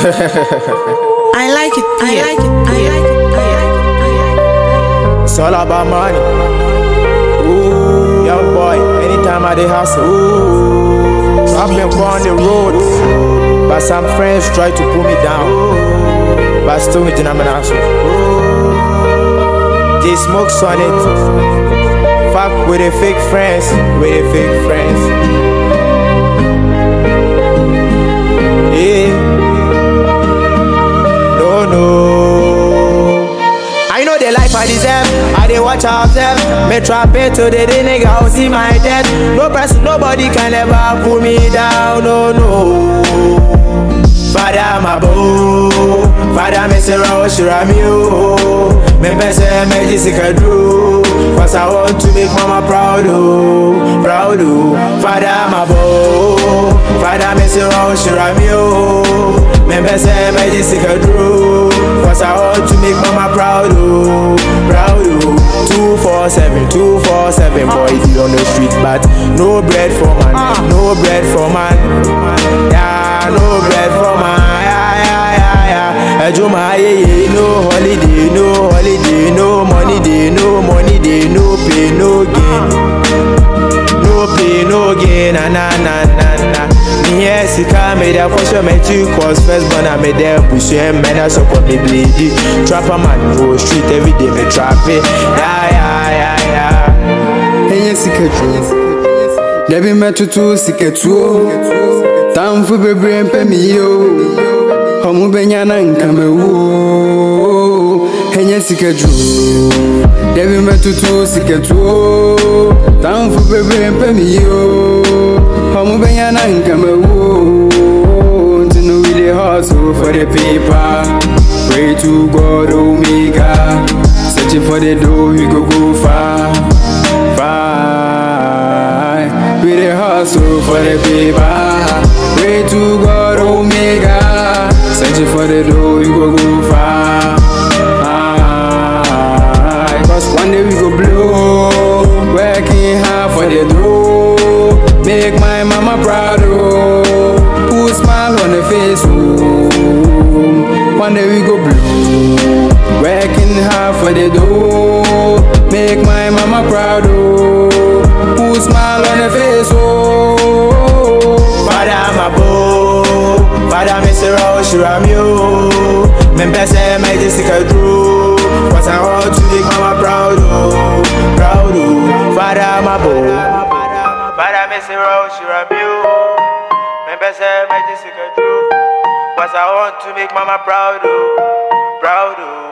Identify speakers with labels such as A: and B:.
A: I like it. I like it. I like it. I like it. I like it.
B: It's all about money. Ooh, young boy, anytime I dey hustle. Ooh, so I've been on the road, but some friends try to pull me down. But still, I'm an hustle. They smokes on it. Fuck with the fake friends, with the fake friends. Yeah. No. I know the life I deserve. I dey watch out them. Me trap it to the nigga who see my death. No person, nobody can ever pull me down. No. Father, my boo. Father, me say Roshira me oh. Me say me Sika Duro. Cause I want to make mama proud oh. Father, my boo. Father, me say Roshira me oh. Me say me Sika Duro. Cause I want to make mama proud oh. 247 boy be on the street, but no bread for man, no bread for man. Yeah, no bread for man. Ejuma no holiday, no money day, no pay, no gain. No pay, no gain, na. Me Sika made a for sure, me too, cause first born I made them push him, man, I support me bleed. Trapper man, go street every day, me trap it. Yeah.
C: Hey, Sika Duro. Debbie met to Sika Duro. Time for baby and pay me yo. Homu benyana nkame wo. Hey, Sika Duro. Debbie met to Sika Duro. Time for baby and pay me yo. Homu benyana nkame wo. To know we dey hustle for the paper. Pray to God Omega. Searching for the door, we go far. We dey hustle for the paper. Pray to God Omega. Searching for the door, we go far. Cause one day we go blow. Working hard for the dough. Make my mama proud oh. Put smile on the face oh. One day we go blow. Working hard for the dough. Make my mama proud oh. Put smile on the face oh.
B: Father, my boo. Father, me say Roshira me oh. Me say me Sika Duro. Cause I want to make mama proud oh. Father, my boo. Father, me say Roshira me oh. Me say me Sika Duro. Cause I want to make mama proud oh.